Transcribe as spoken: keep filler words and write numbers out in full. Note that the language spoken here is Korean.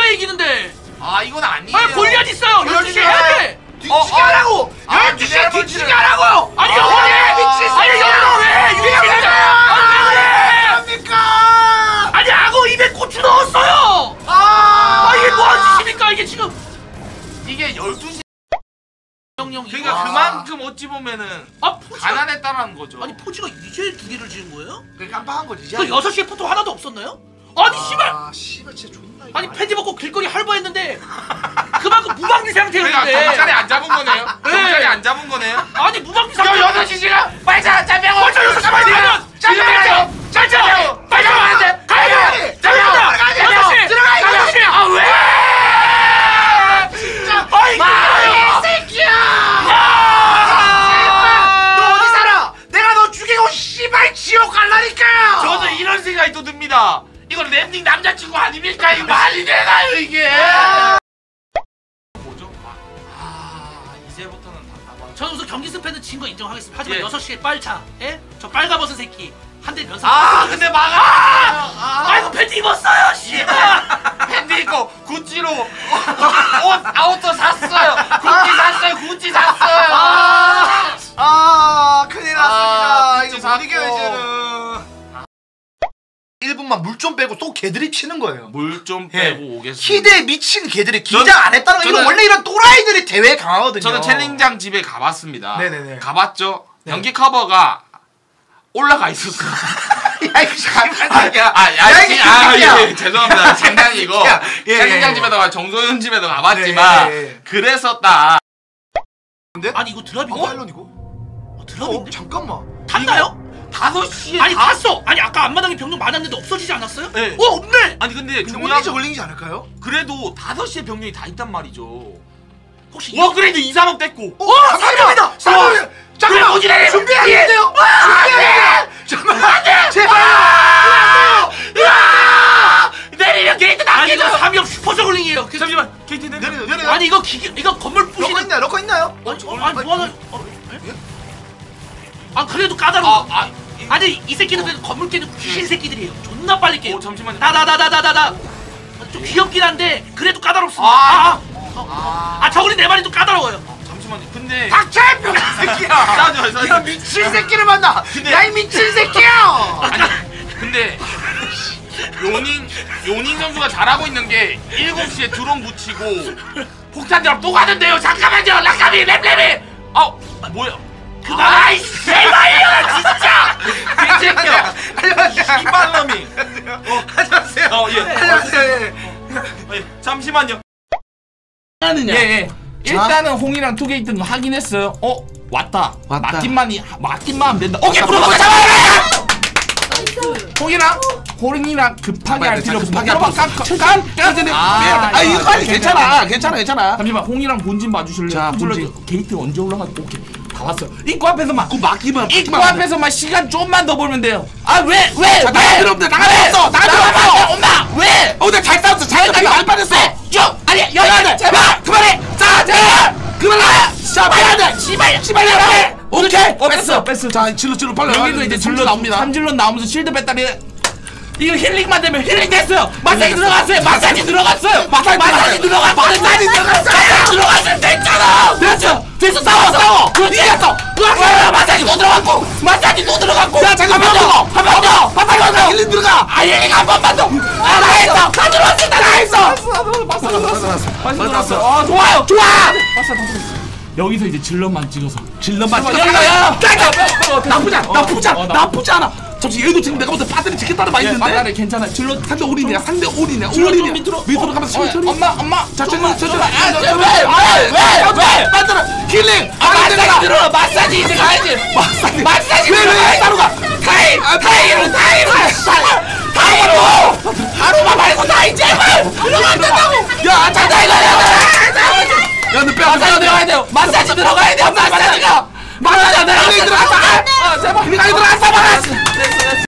왜 이기는데? 아 이건 아니에요. 아 골리앗 있어요. 열두 시에 해야 돼. 뒤치기 하라고! 열두 시에 뒤치기 하라고요! 아니 형님! 아니 여기서 왜 유리합니까? 아니 왜 그래! 아니 악어 입에 고추 넣었어요! 아, 아 이게 뭐하는 짓입니까 이게 지금? 이게 열두 시 형형 그러니까 이거. 그만큼 어찌 보면은 아 포지가 가난했다라는 거죠. 아니 포지가 이제 두 개를 지은 거예요? 그게 깜빡한 거지 이제. 그 여섯 시에 포토 하나도 없었나요? 아니 씨발! 아 씨발 진짜 존나 아니 팬티 벗고 길거리 할보했는데 그만큼 무방비 상태였는데. 그러니까 경찰이 안 잡은 거네요. 경찰이 안 잡은 거네요. 아니 무방비 상태. 여섯 시 지금 빨리 자 짬병. 벌써 여섯 시 빨리 가면 짬병. 짬병. 빨리 가야 돼. 가야 돼. 짬병. 여섯 시 들어가. 여섯 시. 아 왜? 진짜. 아이 새끼야. 너 어디 살아? 내가 너 죽이고 씨발 지옥 갈라니까요. 저도 이런 생각이 또 듭니다. 이건 랜딩 남자친구 아닙니까? 이거 말이 되나요 이게? 뭐죠? 아 이제부터는 답답하다. 저는 우선 경기 승패는 진 거 인정하겠습니다. 하지만 예. 여섯 시에 빨차, 예? 저 빨가벗은 새끼 한 대 면상. 아 근데 막아! 아, 아이고 팬티 입었어요, 씨발. 팬티 입고 구찌로 옷 아웃도 샀어요. 구찌 샀어요. 구찌 샀어요. 아, 아 큰일 났습니다. 아, 이거 못 샀고. 이겨요 이제는. 일 분만 물 좀 빼고 또 개들이 치는 거예요. 물 좀 예. 빼고 오겠습니다. 희대에 미친 개들이 저는- 긴장 안 했다는 거. 이거 저는- 원래 이런 또라이들이 대회에 강하거든요. 저는 챌린장 집에 가봤습니다. 네네네. 가봤죠. 네. 경기 커버가 올라가 있었어요. 야 이거 씨발 야, 아, 야, 야, 이- 이게 아, 새끼야. 예, 죄송합니다. 장난이고. 야, 예, 예, 챌린장 예. 집에도 가, 정소연 집에도 가봤지만, 네, 예, 예. 그랬었다. 아니 이거 드랍이고? 어? 파일런이고? 어, 어? 드랍인데? 잠깐만. 탔나요? 다섯 시에. 아니 다- 탔어. 아니 아까 앞마당에 병력 많았는데 없어지지 않았어요? 네. 어 없네. 아니, 근데 근데 중요한 올리지 올리지 않을까요? 그래도 다섯 시에 병력이 다 있단 말이죠. 혹시 워그레이드 이, 삼억 뗐고. 어, 사람이다. 사람이. 잠깐만. 오지네. 준비해야겠는데요. 준비해야겠는데요. 잠깐만. 안돼. 제발. 으아! 내리면 게이트 아니 이거 닫히죠. 삼엽 슈퍼 저글링이에요. 그- 잠시만, 게이트 내려. 내려 내려. 아니 이거 기계 이거 건물 러커 부시는. 있나요? 러커 있나요? 아니, 어, 아니 뭐하나? 어, 예? 아 그래도 까다로워. 아, 아. 이- 아니 이 새끼들 그래도 건물 깨는 귀신 새끼들이에요. 존나 빨리 깨요. 어, 잠시만요. 다다다다다다다. 좀 귀엽긴 한데 그래도 까다롭습니다. 아. 아, 아, 어. 아, 아 저글링 네 마리 좀 까다로워요. 잠시만요. 근데. 닥쳐 병 새끼야. 싸우지 마, 싸우지 마. 야 미친 새끼를 만나. 근데- 야 이 미친 새끼야. 아니, 근데. 요닝, 요닝 선수가 잘하고 있는 게 일곱 시에 드론 붙이고 폭탄 드랍 또 가는데요. 잠깐만요. 락카비, 랩랩이. 아, 뭐야. 그거 아이, 씨발이야, 진짜! 개새끼야! 안녕하세요. 씨발놈이! 안녕하세요. 어, 예. 안녕하세요. 예. 예, 잠시만요. 하느냐? 예, 예. 일단은 홍이랑 투게이트는 확인했어요. 어? 왔다. 왔다. 맞기만이, 맞기만 하면 된다. 오케이, 왔다, 물어봐, 왔다. 잡아라! 홍이랑, 홍이랑 급하게 할 필요 없어. 급하게 물어봐, 할 깜, 깜, 깜, 깜. 아, 아 이거 아니 괜찮아, 괜찮아, 괜찮아. 잠시만, 홍이랑 본진 봐주실래요? 자, 불러- 본진. 게이트 언제 올라가지? 오케이. 다 왔어요. 입구 앞에서만. 그 막기만, 입구 앞에서만 시간 좀만 더 벌면 돼요. 아, 왜? 왜? 자, 나가 들어온다, 나가 들어왔어, 나가 들어왔어. 엄마! 왜? 어, 근데 잘 싸웠어, 잘 싸웠어, 잘 빠졌어. 쭉! 아니, 여야 돼! 제발! 그만해! 자, 제발! 그만해. 자, 빨리 돼! 씨발! 씨발! 해! 오케이. 어, 뺐어, 뺐어. 자, 질러, 질러, 빨리. 여기도 이제 질러 나옵니다. 삼질러 나오면서 실드 뺐다니. 이거 힐링만 되면 힐링 됐어요! 마사지 들어갔어요! 마사지 들어갔어요! 마사지, 마사지 들어갔어요! 마사지 들어갔어요! 들어갔으면 됐잖아! 됐어! 됐어! 싸워! 싸워! 그렇지! 이겼어! 그렇지! 마사지 또 들어갔고! 마사지 또 들어갔고! 자, 잠깐만, 한번 더! 한 번 더! 마사지 한 번 더! 힐링 들어가. 아, 힐링 한 번만 더! 아, 나 했어! 다 들어왔어! 다 했어! 마사지 들어갔어! 마사지 들어갔어! 아, 좋아요! 좋아! 마사지 다 들어갔어! 여기서 이제 질럿만 찍어서 질러만 야, 찍어. 야, 야! 나쁘지 않아, 어, 나쁘지 않아, 어, 나- 나쁘지 않아. 잠시 얘도 지금 내가 볼때 빠뜨리 지켰다는 말 예, 있는데. 맞다네, 괜찮아. 질럿 상대 올인이야, 상대 올인이야, 질럿 좀 올인이야. 밑으로 밑으로 가면서 어, 천천히. 엄마, 엄마! 자, 천천히, 천천히. 아, 천천히. 제발! 왜? 왜? 왜? 빠뜨려. 힐링. 아, 마사지 들어! 마사지 이제 가야지! 마사지. 마사지 왜, 왜, 들어가야지! 왜 따로 가? 타임! 아, 타임! 타임! 타임으로! 하루만 말고 타임 제발! 들어가야 된다고! 야, 자, 자, 이거 야, 너 빼, 마사지 들어가야 돼요! 마사지 들어가야 돼요! 마사지가! 마사지 힐링 들어갔어! 들어갔어. 아, 제발! 힐링 들어갔어. 됐어, 됐어.